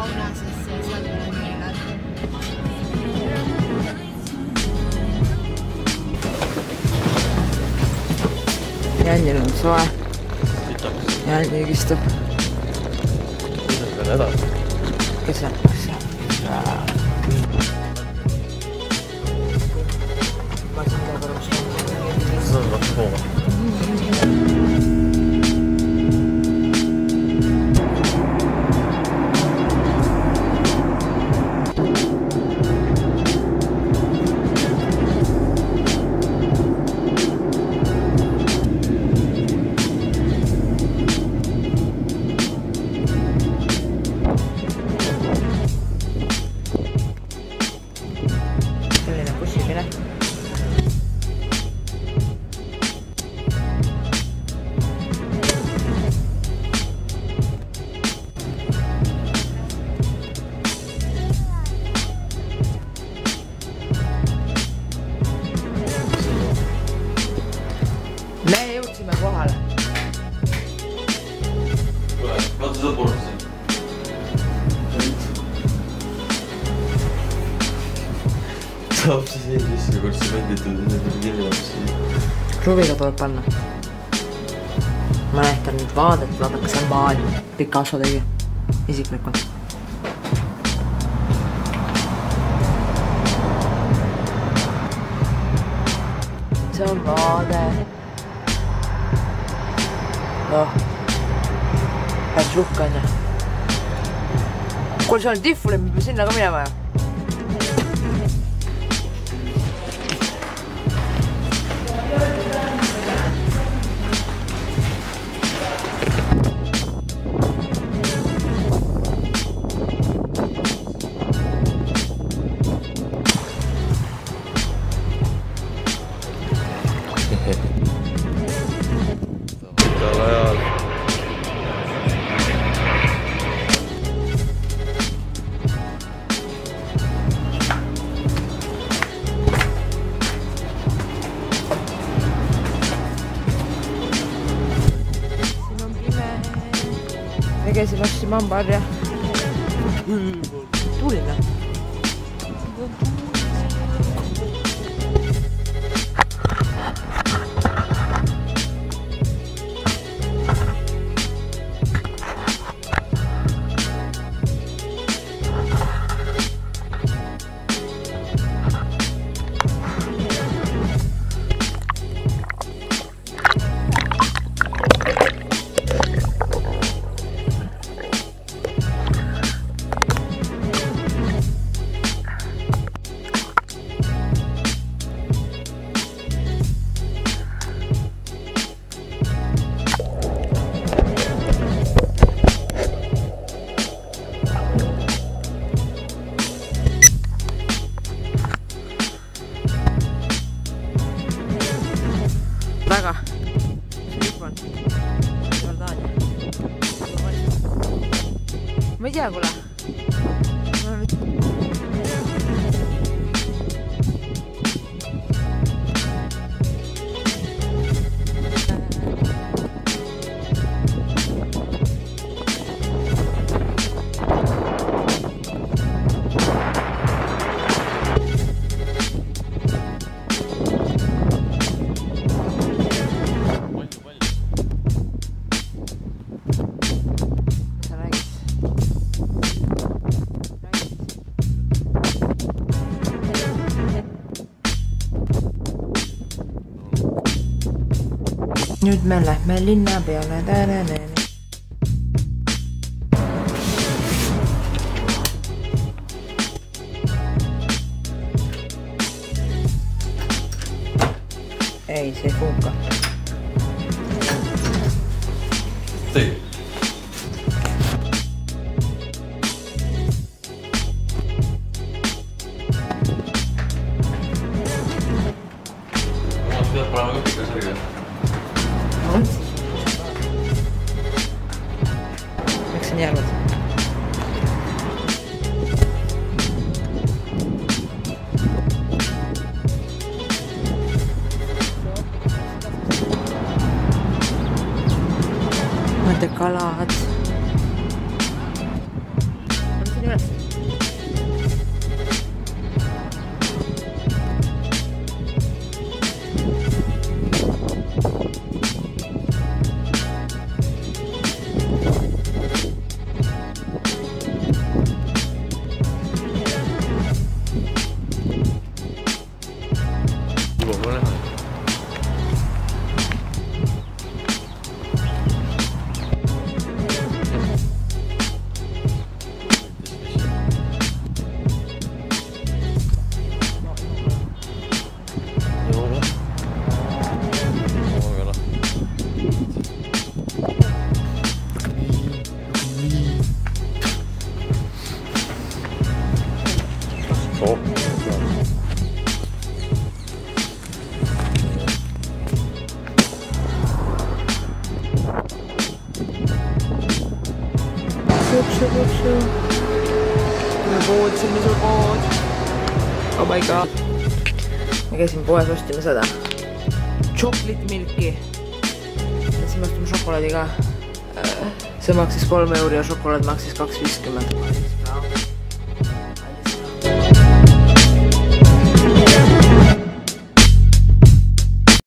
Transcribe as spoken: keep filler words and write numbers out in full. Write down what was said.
sauna, sest seal on meeled. Jänil on soe. Jänn jõgistab. Kuidas veel edasi? Kes on? Ma ei saa mida kõrvust. See on kaks pooma. Me jõudsime kohale. Kule, vaata seda pursi. Saab siis nii sisse, kord see venditud ja see kirjab siia. Kruviga tuleb panna. Ma näitan nüüd vaadet, vaadake seal maal. Picasso tegi. Isiklikult. See on vaade. Noh, päris uhke on ja. Kuule, see on Tifuli, me peame sinna ka minema ja. Me käisin ossi mambarja. Tulina. Väga. Lipan. Jordaania. Ma ei tea, kuule. Nüüd me lähme linna peale tänane. Ei, see ei funka. Tee. Omad peab panema ka pika särge. Miks sa nii arvad? Mõte kalad. On siin puksu, puksu. Me poodisime sul pood. Oh my god. Me käisin poes ostime seda chocolate milki. Ja siis me ostime šokolaadi ka. See maksis kolm euri ja šokolaad maksis kaks viiskümmend.